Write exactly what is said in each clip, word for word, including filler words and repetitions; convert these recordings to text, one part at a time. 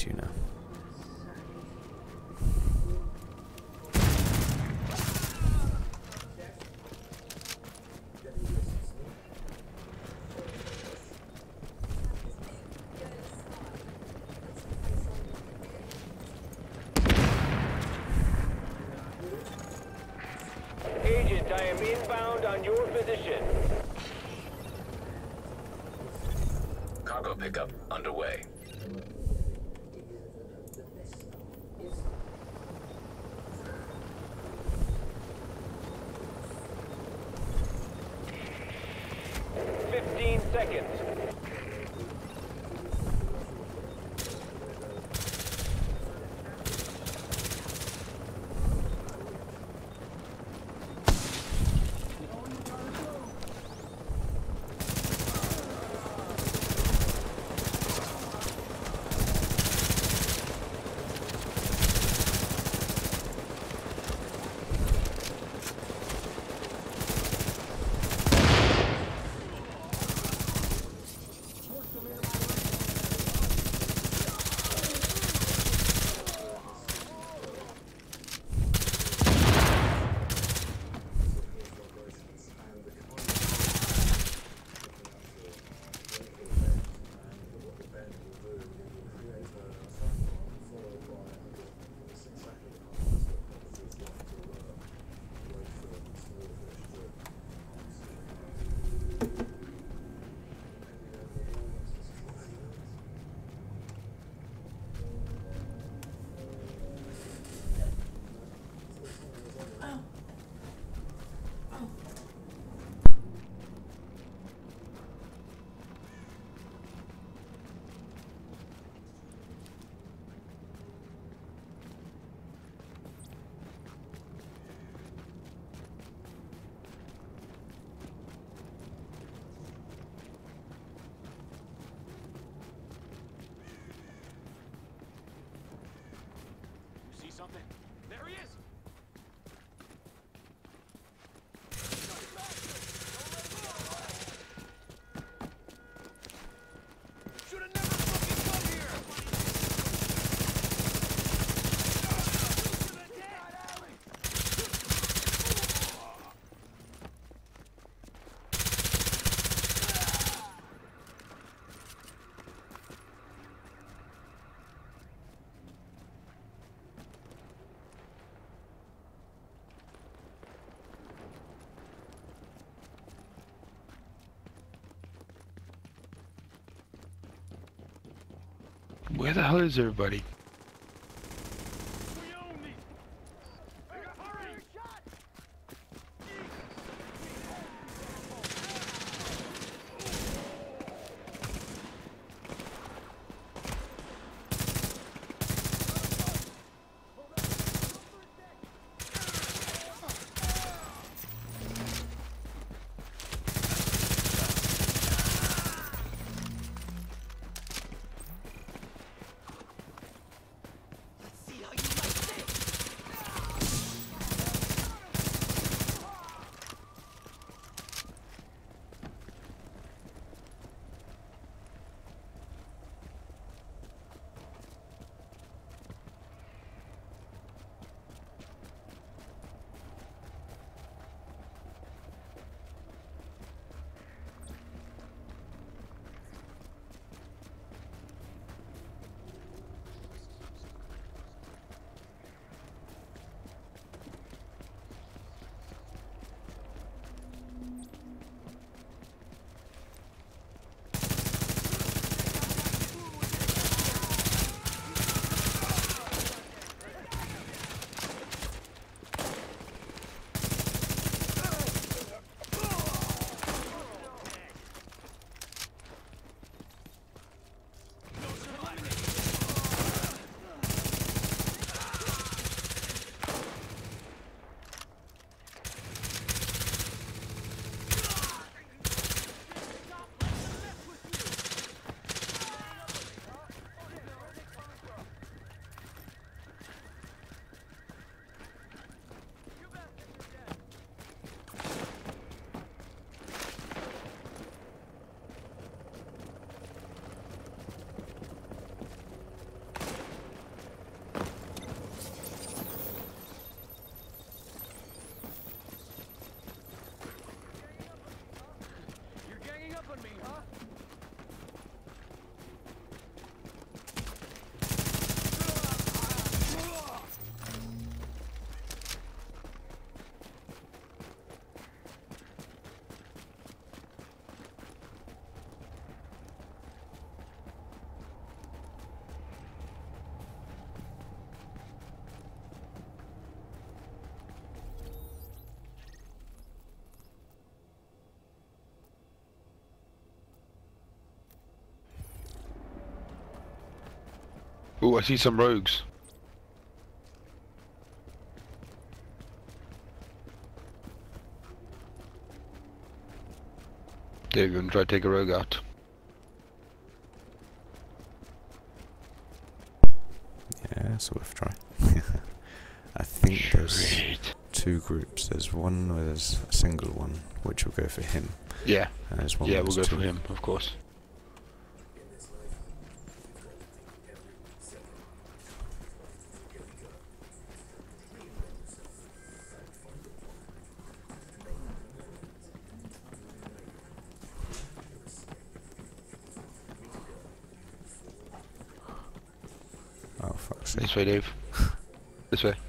to you now. Agent, I am inbound on your position. Cargo pickup underway. Fifteen seconds. Something. There he is! Should have never fucking come here! Where the hell is everybody? on me, huh? Oh, I see some rogues. They're gonna try to take a rogue out. Yeah, it's worth a try. I think there's Sweet. two groups. There's one where there's a single one, which will go for him. Yeah. And there's one Yeah, where we'll go there's for two. him, of course. Oh, fuck's sake. This way, Dave. This way.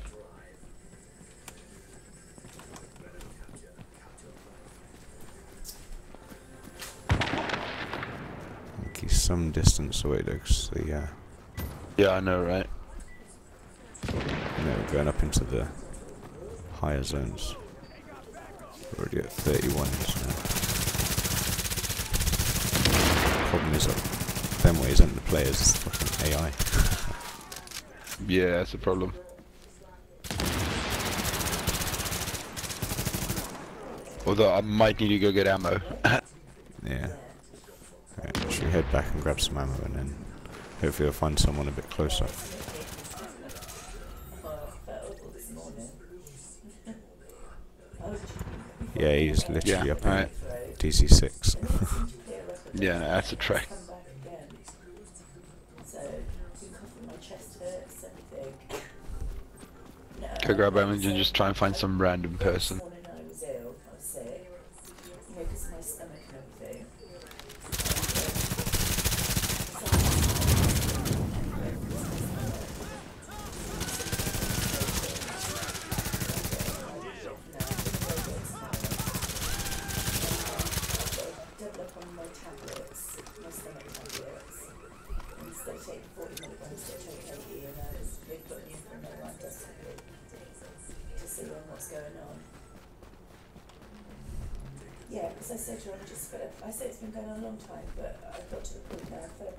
I think he's some distance away though, 'cause the, uh, Yeah, I know, right? you know, we're going up into the higher zones. We're already at thirty-one now. Problem is that them ways aren't the players, it's fucking A I. Yeah, that's the problem. Although I might need to go get ammo. Yeah. Right, should we head back and grab some ammo and then hopefully we'll find someone a bit closer. Yeah, he's literally Yeah, up in alright. D C six. Yeah, no, that's a trek. Go grab ammo and just try and find some random person. Yeah, because I said to her, I'm just gonna, I said it's been going on a long time, but I've got to the point now, I feel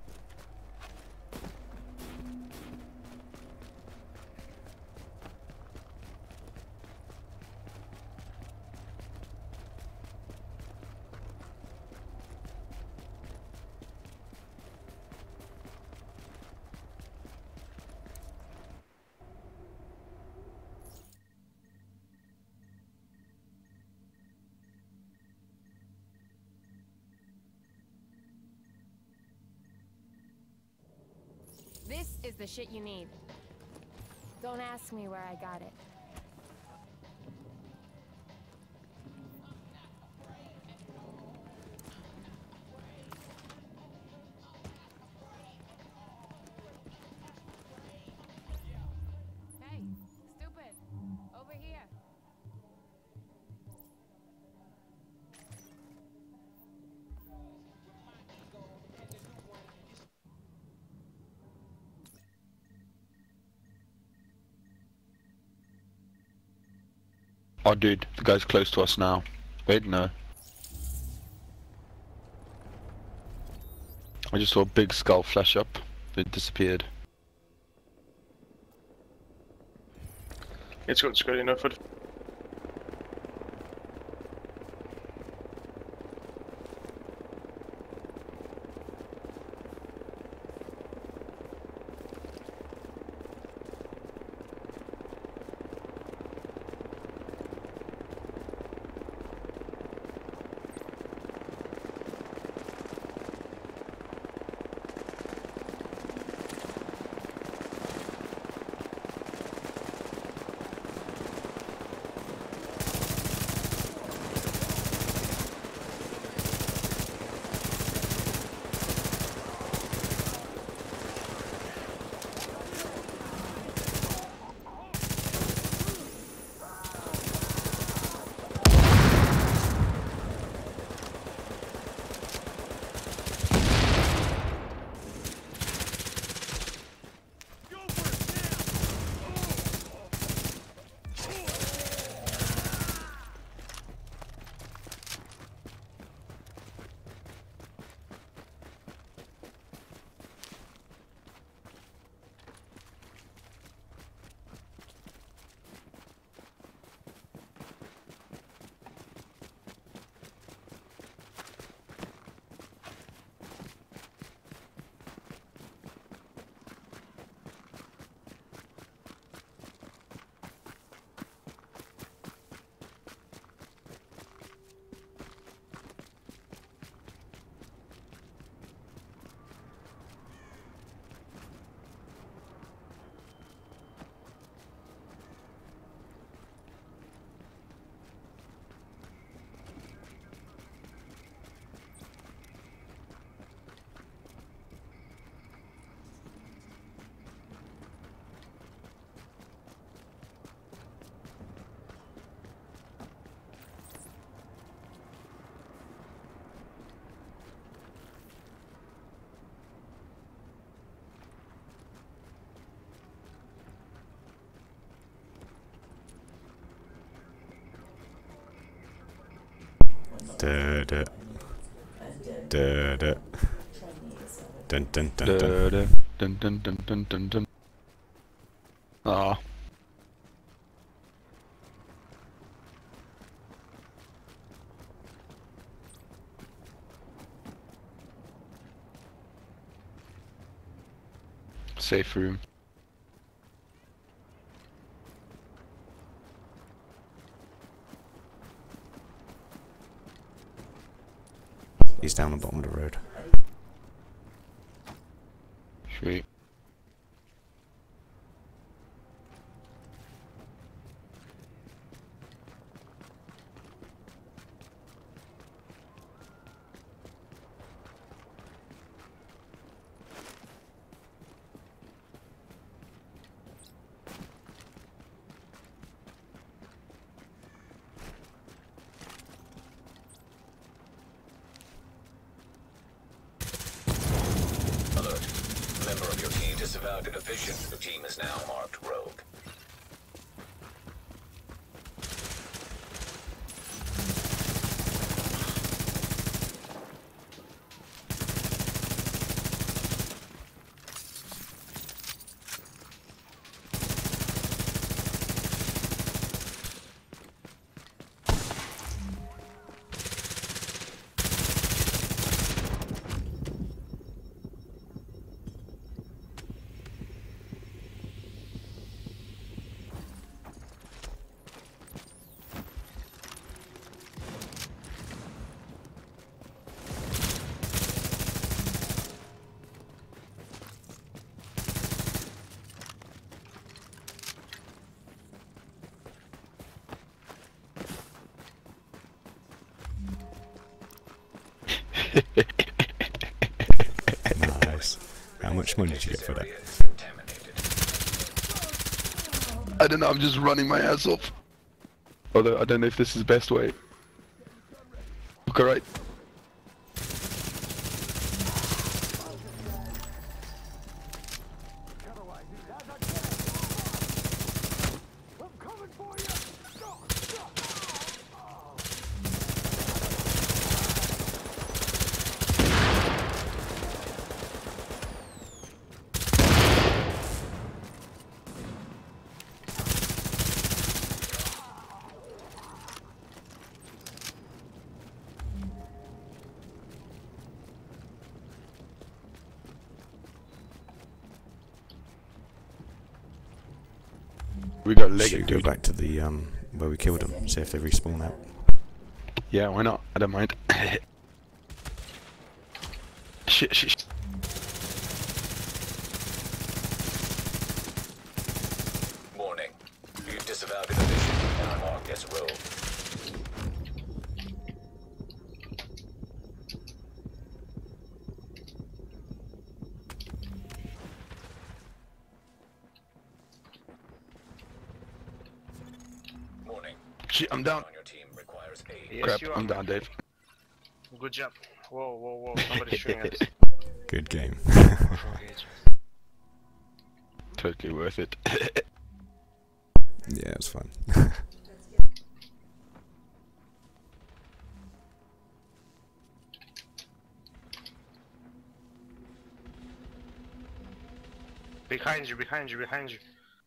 This is the shit you need. Don't ask me where I got it. Hey, stupid! Over here! Oh, dude, the guy's close to us now. Wait, no. I just saw a big skull flash up. It disappeared. It's got screen enough for Da da and um, da da. trainees. Dun dun dun Da, dun. da, dun, dun, dun, dun, dun, dun. Ah. Safe room. He's down the bottom of the road. Sweet. Alert. Member of your team disavowed a division. Your team is now marked rogue. Nice. How much money did you get for that? Area is contaminated. I don't know, I'm just running my ass off. Although, I don't know if this is the best way. Look, alright. We got legged, Should we go dude. back to the um where we killed them? See if they respawn out. Yeah, why not? I don't mind. Shit, shit, shit. Warning. You've disavowed a division and are marked as rogue. Warning. Shit, I'm down. On your team requires aid. Yes, Crap, you are. I'm down, Dave. Good job. Whoa, whoa, whoa. Somebody's shooting at us. Good game. Totally worth it. Yeah, it's fun. Behind you, behind you, behind you.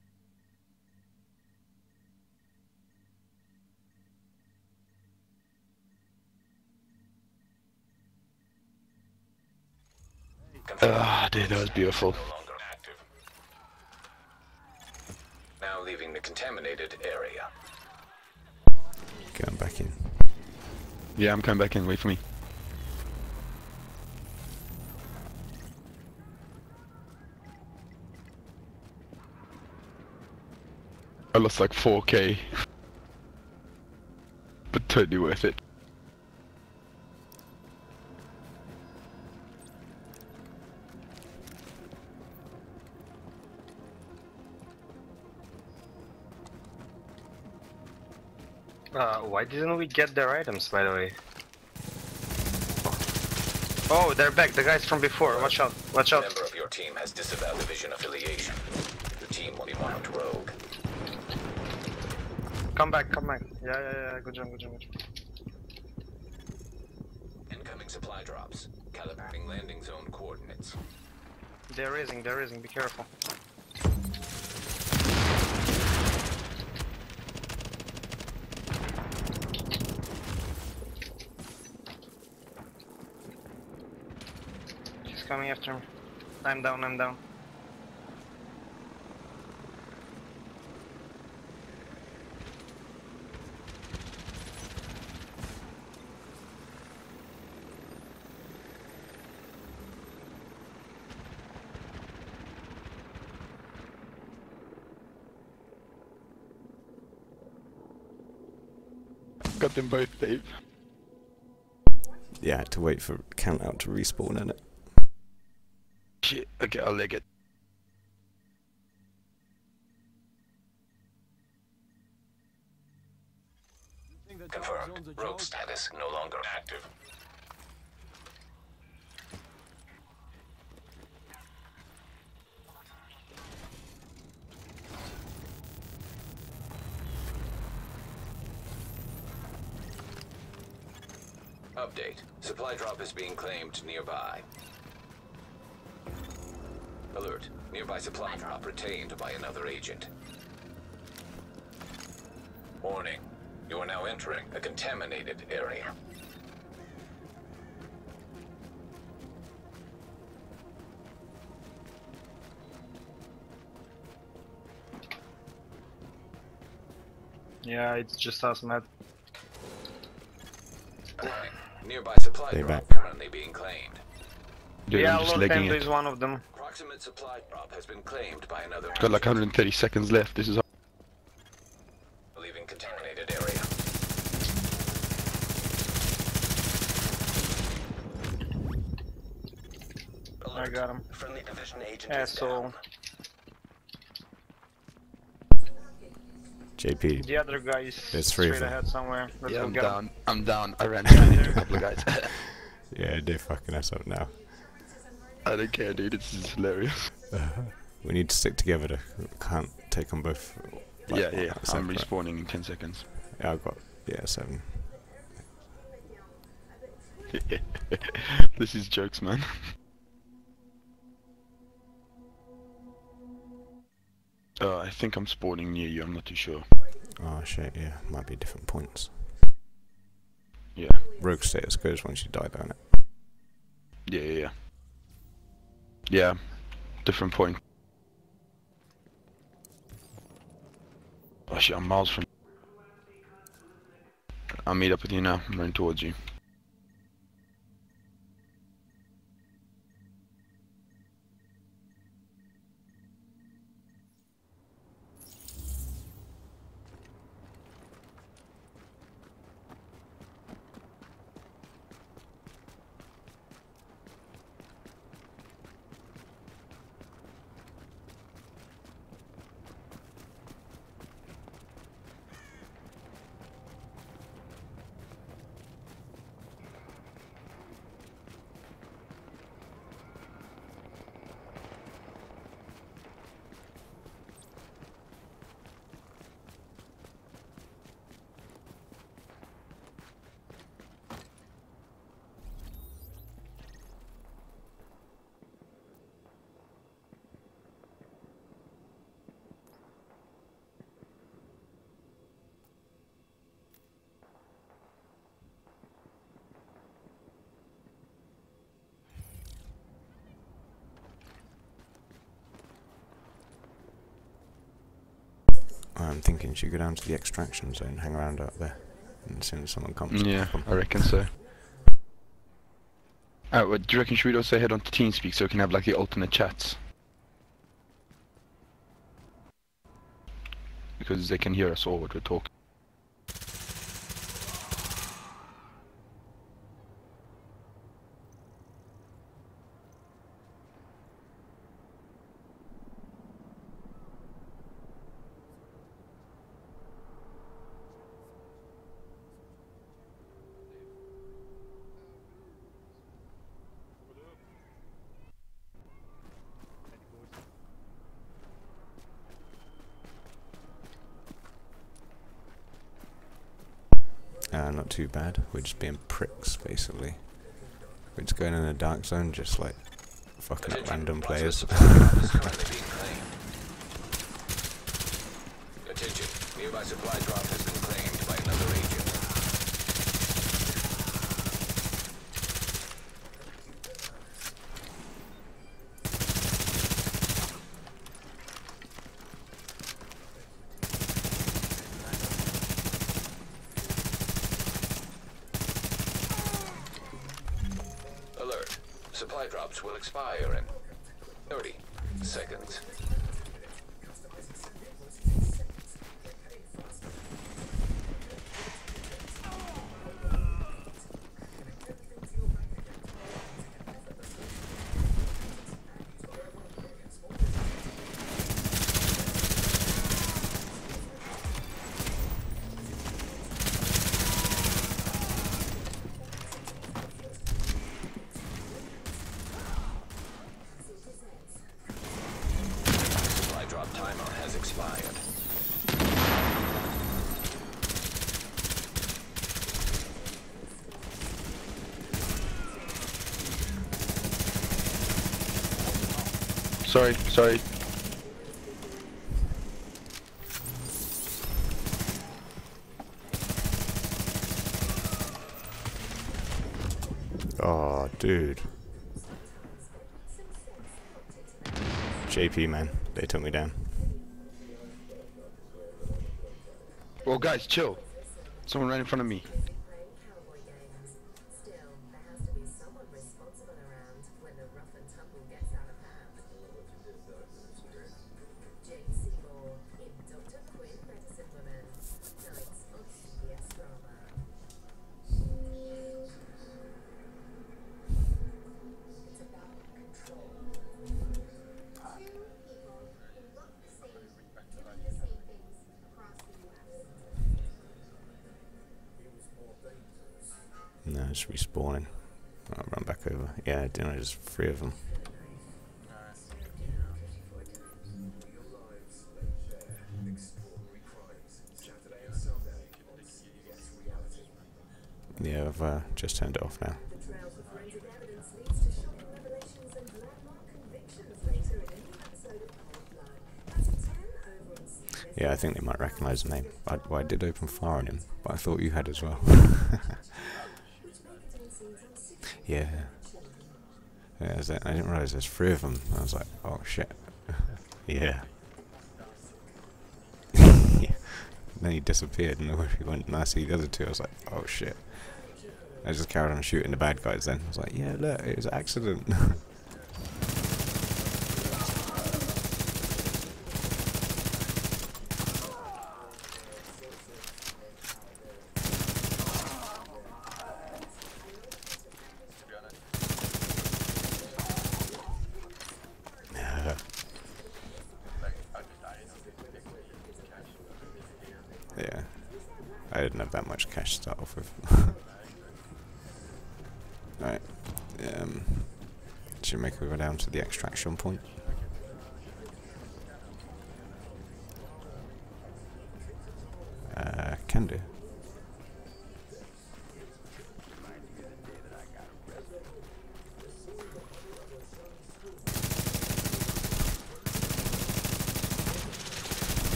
Ah, dude, that was beautiful. No longer active. Now leaving the contaminated area. Going back in. Yeah, I'm coming back in. Wait for me. I lost like four K. But totally worth it. Uh, why didn't we get their items, by the way? Oh, they're back. The guys from before. Watch out. Watch A out. member of your team has disavowed division affiliation. Your team will be marked rogue. Come back, come back. Yeah, yeah, yeah. Good job, good job, good job. supply drops. Calibrating landing zone coordinates. They're raising, they're raising, be careful. She's coming after me. I'm down, I'm down. Got them both, Dave. Yeah, I had to wait for count out to respawn in it. Shit, okay, I'll leg it. Confirmed. Rogue status no longer active. Update. Supply drop is being claimed nearby. Alert. Nearby supply drop retained by another agent. Warning. You are now entering a contaminated area. Yeah, it's just us, Matt. Warning. Nearby supply Stay drop back. currently being claimed. Dude, Yeah, I'm just look, legging Endo it. is one of them. Proximate supply drop has been claimed by another Got like agent. one hundred thirty seconds left. This is Leaving contaminated area. I got him. Friendly division agent Yeah, is so down. J P, the other guy is There's three of straight them. ahead somewhere. Let's yeah, go I'm get him. down. I'm down. I ran into a couple of guys. yeah, they're fucking us up now. I don't care, dude. This is hilarious. We need to stick together to can't take on both. like, yeah, yeah. I'm separate. respawning in ten seconds. Yeah, I've got yeah seven. This is jokes, man. Uh, I think I'm spawning near you. I'm not too sure. Oh shit, yeah, might be different points. Yeah. Rogue status goes once you die, don't it? Yeah, yeah, yeah. Yeah. Different point. Oh shit, I'm miles from. I'll meet up with you now. I'm running towards you. I'm thinking you should go down to the extraction zone, hang around out there, and as soon as someone comes, Yeah, pop 'em. I reckon so. Alright, well, do you reckon should we also head on to TeamSpeak so we can have like the alternate chats? Because they can hear us all what we're talking. Uh, not too bad. We're just being pricks, basically. It's going in a dark zone, just like fucking up random players. Attention, nearby supply drop has been claimed by another agent. Alert, supply drops will expire in thirty seconds. Timer has expired. Sorry, sorry. Oh, dude. J P, man, they took me down. Well, guys, chill. Someone right in front of me. No, it's respawning. I'll run back over. Yeah, I didn't know there's three of them. Yeah, I've uh, just turned it off now. Yeah, I think they might recognise the name. I, well, I did open fire on him, but I thought you had as well. Yeah. Yeah, I, was like, I didn't realise there's three of them. I was like, oh shit. Yeah. Yeah. Then he disappeared and where he went and I see the other two. I was like, oh shit. I just carried on shooting the bad guys then. I was like, yeah, look, it was an accident. Yeah, I didn't have that much cash to start off with. Alright, um, should we make our way down to the extraction point? Uh, can do.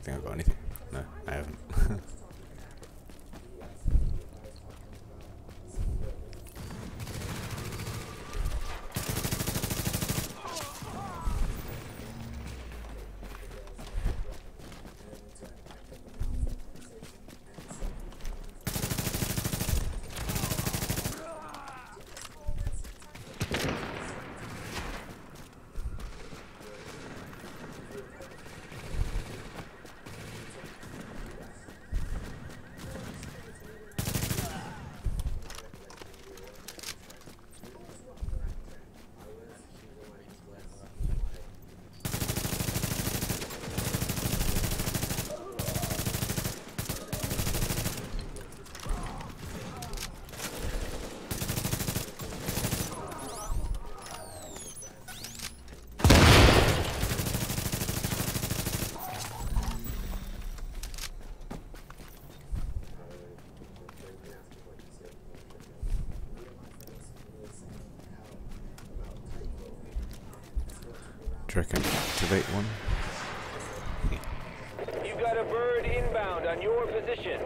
think I've got anything. No, I haven't. Do you reckon activate one? You got a bird inbound on your position.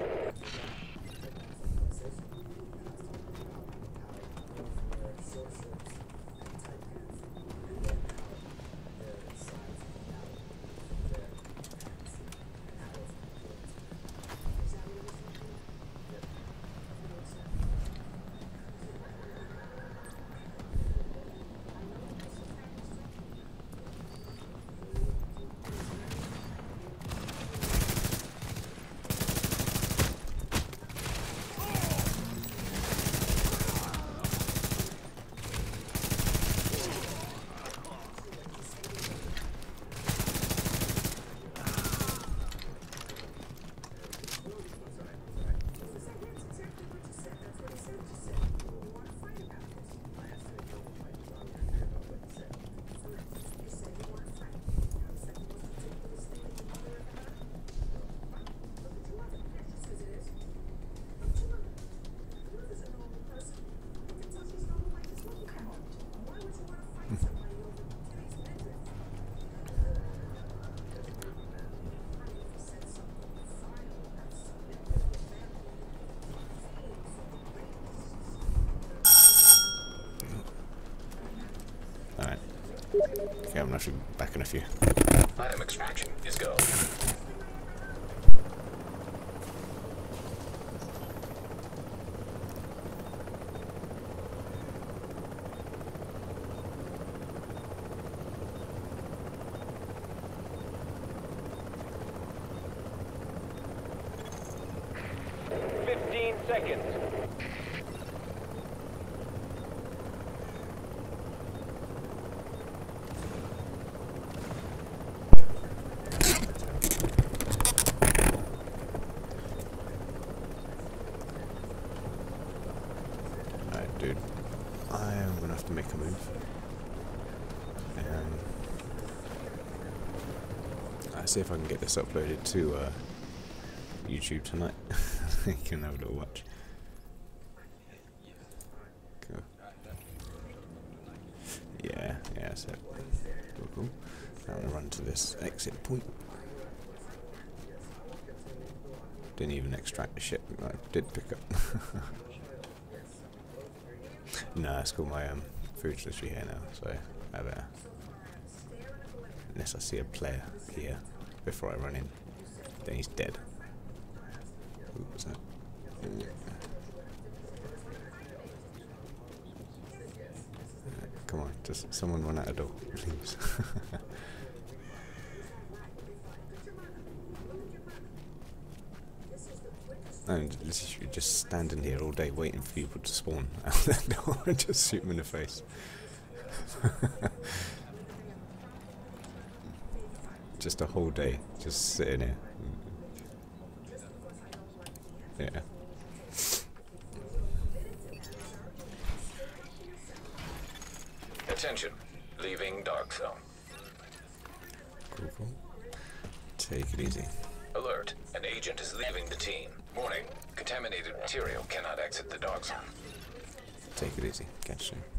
Okay, I'm actually back in a few. Item extraction is go. Fifteen seconds. Dude, I am gonna have to make a move. And I'll see if I can get this uploaded to uh, YouTube tonight. You can have a little watch. Cool. Yeah, yeah, so cool, cool. I'm gonna run to this exit point. Didn't even extract the shit I did pick up. No, it's cool. My um, food's literally here now, so I better. Unless I see a player here before I run in, then he's dead. Ooh, what's that? Ooh. Uh, come on, just someone run out the door, please. And literally just standing here all day waiting for people to spawn out that door and just shoot them in the face. Just a whole day, just sitting here. Yeah. Attention, leaving dark zone. Cool, cool. Take it easy. Alert, an agent is leaving the team. Warning, contaminated material cannot exit the dark zone. Take it easy. Catch you soon.